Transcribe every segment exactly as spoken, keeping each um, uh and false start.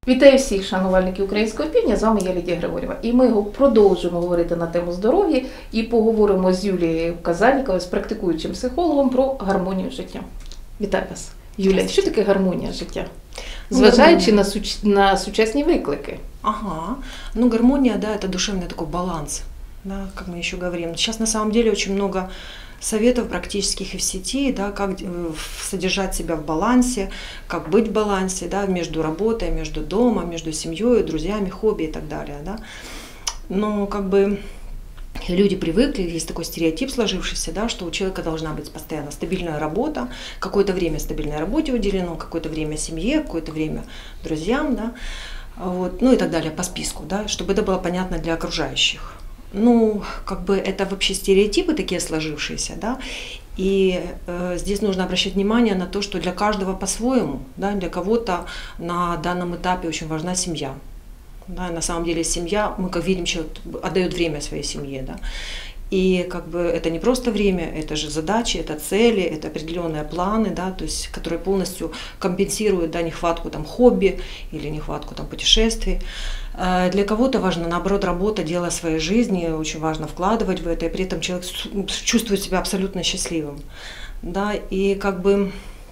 Вітаю всіх шанувальників українського півдня, з вами я Лідія Григорєва. І ми продовжуємо говорити на тему здоров'я і поговоримо з Юлією Казанніковою, з практикуючим психологом, про гармонію життя. Вітаю вас. Юлія, що таке гармонія життя? Зважаючи на, суч... на сучасні виклики. Ага, ну гармония, да, это душевный такой баланс, да, как мы еще говорим. Сейчас на самом деле очень много советов практических и в сети, да, как содержать себя в балансе, как быть в балансе, да, между работой, между домом, между семьей, друзьями, хобби и так далее, да. Но как бы люди привыкли, есть такой стереотип сложившийся, да, что у человека должна быть постоянно стабильная работа, какое-то время стабильной работе уделено, какое-то время семье, какое-то время друзьям, да, вот, ну и так далее по списку, да, чтобы это было понятно для окружающих. Ну, как бы это вообще стереотипы такие сложившиеся, да, и э, здесь нужно обращать внимание на то, что для каждого по-своему, да, для кого-то на данном этапе очень важна семья. Да, на самом деле семья, мы как видим, человек отдает время своей семье, да, и как бы это не просто время, это же задачи, это цели, это определенные планы, да, то есть, которые полностью компенсируют, да, нехватку там хобби или нехватку там путешествий. Для кого-то важно, наоборот, работа, дело своей жизни, очень важно вкладывать в это, и при этом человек чувствует себя абсолютно счастливым, да, и как бы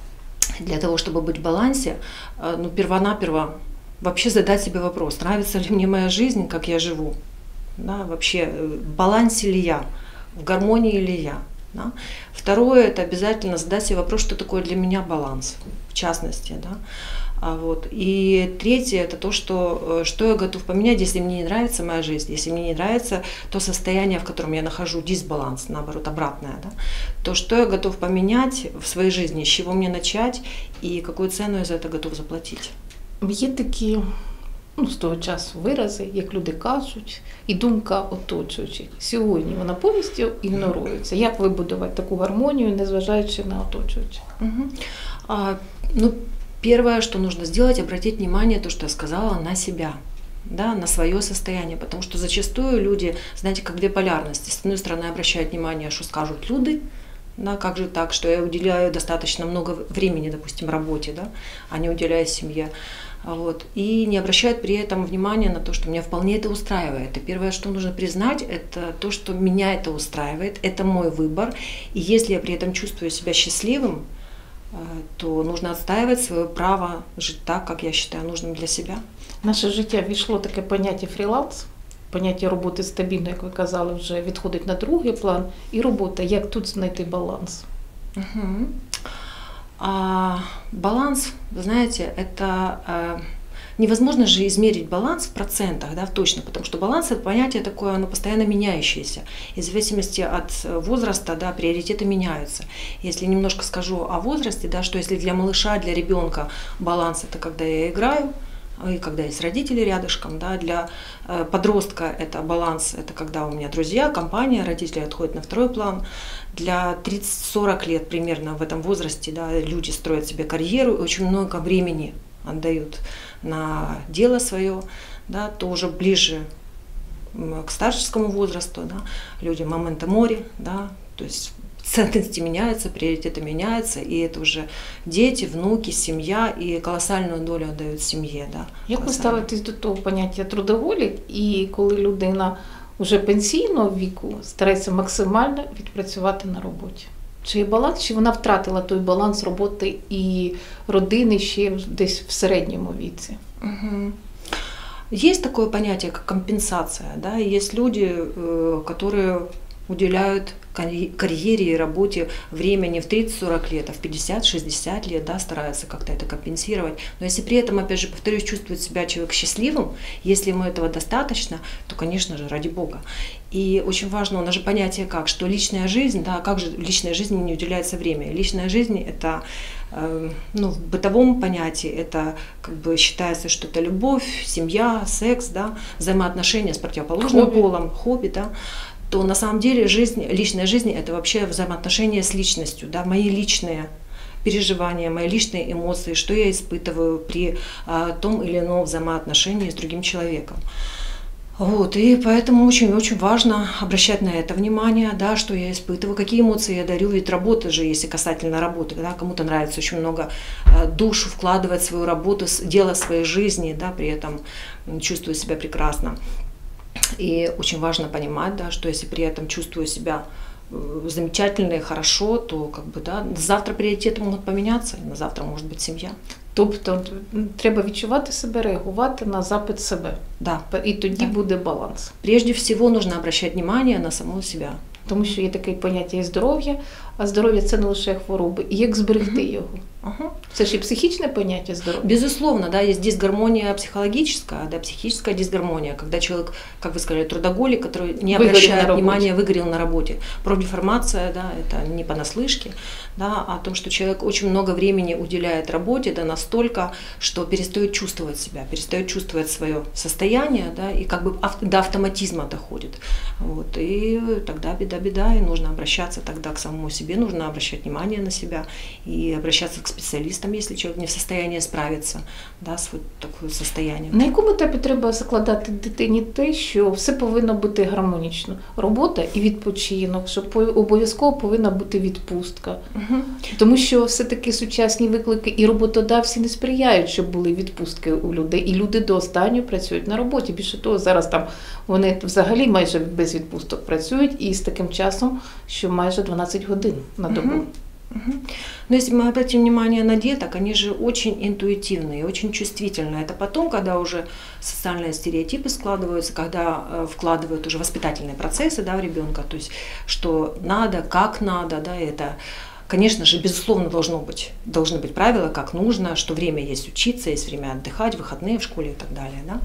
для того, чтобы быть в балансе, ну, перво-наперво вообще задать себе вопрос, нравится ли мне моя жизнь, как я живу, да, вообще в балансе ли я, в гармонии ли я. Да. Второе, это обязательно задать себе вопрос, что такое для меня баланс, в частности, да. А вот. И третье, это то, что, что я готов поменять, если мне не нравится моя жизнь, если мне не нравится то состояние, в котором я нахожу, дисбаланс, наоборот, обратное, да, то что я готов поменять в своей жизни, с чего мне начать и какую цену я за это готов заплатить. Є такі, ну, з того часу вирази, як люди кажуть, і думка оточуючих. Сьогодні вона повністю ігнорується. Як вибудувати таку гармонію, незважаючи на оточуючих? Угу. А, ну, первое, что нужно сделать, обратить внимание, то, что я сказала, на себя, да, на свое состояние, потому что зачастую люди, знаете, как две полярности. С одной стороны, обращают внимание, что скажут люди, да, как же так, что я уделяю достаточно много времени, допустим, работе, да, а не уделяю семье. Вот. И не обращают при этом внимания на то, что меня вполне это устраивает. И первое, что нужно признать, это то, что меня это устраивает, это мой выбор. И если я при этом чувствую себя счастливым, то нужно отстаивать свое право жить так, как я считаю нужным для себя. В наше життя війшло таке поняття фріланс, поняття роботи стабільно, як ви казали, вже відходить на другий план. І робота, як тут знайти баланс? Угу. А, баланс, вы знаете, это э, невозможно же измерить баланс в процентах, да, точно, потому что баланс — это понятие такое, оно постоянно меняющееся. И в зависимости от возраста, да, приоритеты меняются. Если немножко скажу о возрасте, да, что если для малыша, для ребенка баланс — это когда я играю, и когда есть родители рядышком, да, для э, подростка это баланс, это когда у меня друзья, компания, родители отходят на второй план. Для тридцати-сорока лет примерно в этом возрасте, да, люди строят себе карьеру и очень много времени отдают на дело свое, да, то уже ближе к старческому возрасту, да, люди моменто мори, да, то есть ценности меняются, приоритеты меняются, и это уже дети, внуки, семья, и колоссальную долю отдают семье. Да, як ви ставитесь до того поняття трудоголік, і коли людина вже пенсійного віку старається максимально відпрацювати на роботі? Чи є баланс, чи вона втратила той баланс роботи і родини ще десь в середньому віці? Угу. Есть такое понятие, как компенсация, да, и есть люди, которые уделяют карьере и работе время не в тридцать-сорок лет, а в пятьдесят-шестьдесят лет, да, стараются как-то это компенсировать. Но если при этом, опять же, повторюсь, чувствует себя человек счастливым, если ему этого достаточно, то, конечно же, ради Бога. И очень важно, у нас же понятие как, что личная жизнь, да, как же личной жизни не уделяется время. Личная жизнь — это, э, ну, в бытовом понятии, это как бы считается, что это любовь, семья, секс, да, взаимоотношения с противоположным хобби. полом, хобби, да. То на самом деле жизнь, личная жизнь — это вообще взаимоотношения с личностью, да, мои личные переживания, мои личные эмоции, что я испытываю при а, том или ином взаимоотношении с другим человеком. Вот, и поэтому очень-очень важно обращать на это внимание, да, что я испытываю, какие эмоции я дарю, ведь работа же, если касательно работы, да, кому-то нравится очень много э, душу вкладывать в свою работу, дело своей жизни, да, при этом чувствую себя прекрасно. И очень важно понимать, да, что если при этом чувствую себя замечательно и хорошо, то как бы, да, завтра приоритеты могут поменяться, на завтра может быть семья. Тобто треба відчувати себе, реагувати на запит себе. Да. І тоді Да. буде баланс. Прежде всего нужно обращать внимание на самого себя. Тому що є таке поняття і здоров'я, а здоров'я – це не лише хвороби. І як зберегти його? Ага. Це ж і психічне поняття здоров'я. Безусловно, да, есть дисгармония психологическая, да, психическая дисгармония, когда человек, как вы сказали, трудоголик, который не Выгорел обращает на внимания, выгорел на работе. Профдеформация, да, это не понаслышке, да, а о том, что человек очень много времени уделяет работе, да, настолько, что перестает чувствовать себя, перестает чувствовать свое состояние, да, и как бы ав- до автоматизма доходит. Вот, и тогда беда-беда, и нужно обращаться тогда к самому себе, нужно обращать внимание на себя и обращаться к специалистам, если человек не в состоянии справиться, да, с вот таким состоянием. На якому етапі треба закладати дитині те, що все повинно бути гармонічно? Робота і відпочинок, що по- обов'язково повинна бути відпустка. Угу. Тому що все-таки сучасні виклики і роботодавці не сприяють, щоб були відпустки у людей. І люди до останнього працюють на роботі. Більше того, зараз там вони взагалі майже без відпусток працюють і з таким часом, що майже дванадцять годин на добу. Мгм. Мгм. Но если мы обратим внимание на деток, они же очень интуитивные, очень чувствительные. Это потом, когда уже социальные стереотипы складываются, когда э, вкладывают уже воспитательные процессы, да, в ребенка, то есть что надо, как надо, да, это, конечно же, безусловно, должно быть, должны быть правила, как нужно, что время есть учиться, есть время отдыхать, выходные в школе и так далее, да.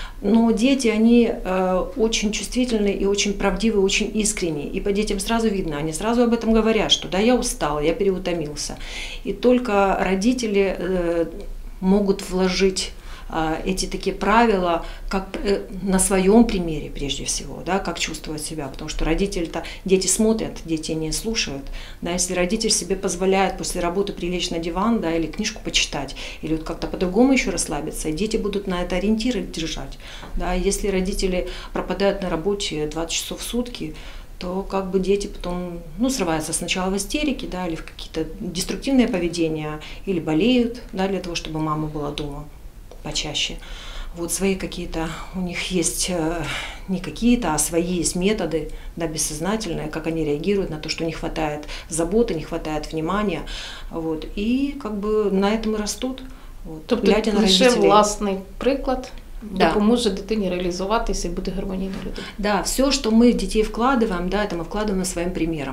Но дети, они э, очень чувствительны и очень правдивы, очень искренние. И по детям сразу видно, они сразу об этом говорят, что да, я устал, я переутомился. И только родители э, могут вложить э, эти такие правила как, э, на своем примере прежде всего, да, как чувствовать себя. Потому что родители-то, дети смотрят, дети не слушают. Да, если родитель себе позволяет после работы прилечь на диван, да, или книжку почитать, или вот как-то по-другому еще расслабиться, и дети будут на это ориентиры держать. Да, если родители пропадают на работе двадцать часов в сутки, то как бы дети потом, ну, срываются сначала в истерике, да, или в какие-то деструктивные поведения, или болеют, да, для того, чтобы мама была дома почаще. Вот свои какие-то, у них есть э, не какие-то, а свои есть методы, да, бессознательные, как они реагируют на то, что не хватает заботы, не хватает внимания, вот, и как бы на этом и растут. Вот, Тобто глядя на лише родителей. власний приклад Да. допоможе дитині реалізуватися і бути гармонійною людиною. Да, все, что мы в детей вкладываем, да, это мы вкладываем своим примером.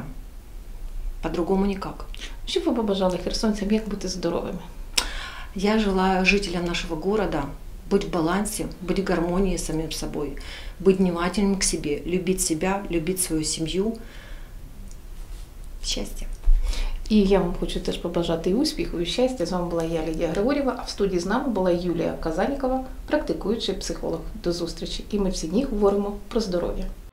По-другому никак. Що б ви побажали херсонцям, як бути здоровими? Я желаю жителям нашего города быть в балансе, быть в гармонии с самим собой, быть внимательным к себе, любить себя, любить свою семью. Счастья. І я вам хочу теж побажати і успіху, і щастя. З вами була я, Лідія Григорєва, а в студії з нами була Юлія Казанікова, практикуючий психолог. До зустрічі. І ми всі дні говоримо про здоров'я.